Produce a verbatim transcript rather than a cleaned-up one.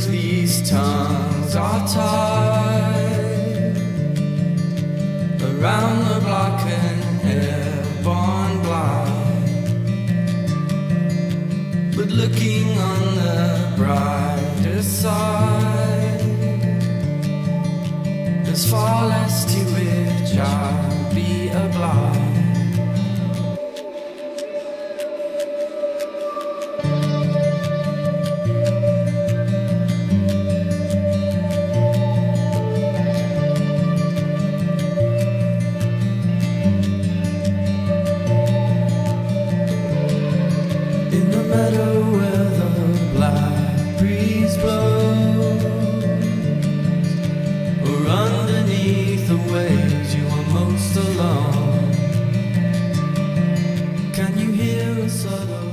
these tongues are tied around the block and airborne blind. But looking on the brighter side, there's far less to which I'll be obliged. Where the black breeze blows, or underneath the waves you are most alone, can you hear a subtle